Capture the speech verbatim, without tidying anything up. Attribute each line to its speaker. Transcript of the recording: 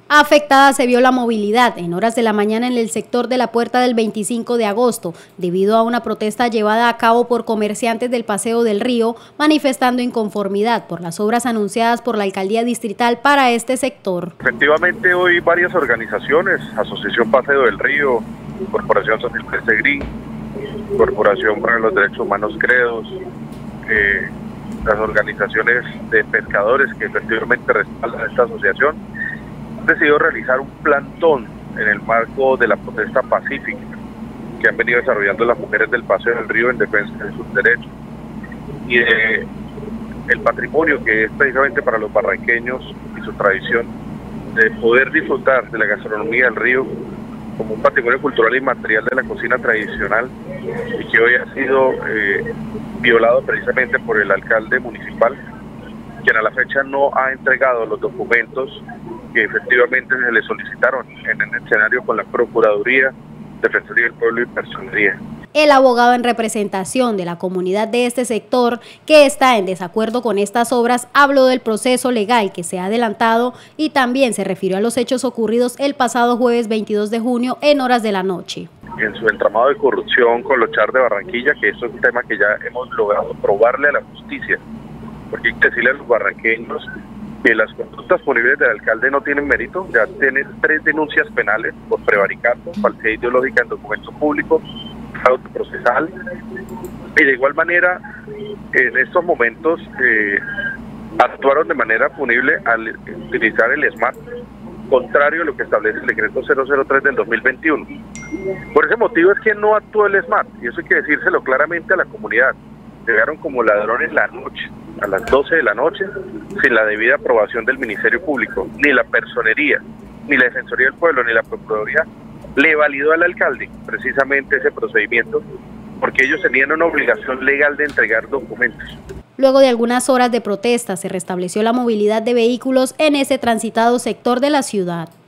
Speaker 1: Afectada se vio la movilidad en horas de la mañana en el sector de la Puerta del veinticinco de agosto, debido a una protesta llevada a cabo por comerciantes del Paseo del Río, manifestando inconformidad por las obras anunciadas por la Alcaldía Distrital para este sector.
Speaker 2: Efectivamente, hoy varias organizaciones, Asociación Paseo del Río, Corporación Social Green, Corporación para los Derechos Humanos Credos, eh, las organizaciones de pescadores que efectivamente respaldan esta asociación, decidido realizar un plantón en el marco de la protesta pacífica que han venido desarrollando las mujeres del Paseo del Río en defensa de sus derechos y de el patrimonio que es precisamente para los barranqueños y su tradición de poder disfrutar de la gastronomía del río como un patrimonio cultural y material de la cocina tradicional, y que hoy ha sido eh, violado precisamente por el alcalde municipal, quien a la fecha no ha entregado los documentos que efectivamente se le solicitaron en el escenario con la Procuraduría, Defensoría del Pueblo y Personería.
Speaker 1: El abogado en representación de la comunidad de este sector, que está en desacuerdo con estas obras, habló del proceso legal que se ha adelantado y también se refirió a los hechos ocurridos el pasado jueves veintidós de junio en horas de la noche.
Speaker 2: En su entramado de corrupción con los char de Barranquilla, que eso es un tema que ya hemos logrado probarle a la justicia, porque hay que decirle a los barranqueños que las conductas punibles del alcalde no tienen mérito. Ya tiene tres denuncias penales por prevaricato, falsedad ideológica en documentos públicos, fraude procesal, y de igual manera en estos momentos eh, actuaron de manera punible al utilizar el SMART, contrario a lo que establece el decreto cero cero tres del dos mil veintiuno. Por ese motivo es que no actuó el SMART, y eso hay que decírselo claramente a la comunidad. Llegaron como ladrones la noche, a las doce de la noche, sin la debida aprobación del Ministerio Público. Ni la Personería, ni la Defensoría del Pueblo, ni la Procuraduría le validó al alcalde precisamente ese procedimiento, porque ellos tenían una obligación legal de entregar documentos.
Speaker 1: Luego de algunas horas de protesta, se restableció la movilidad de vehículos en ese transitado sector de la ciudad.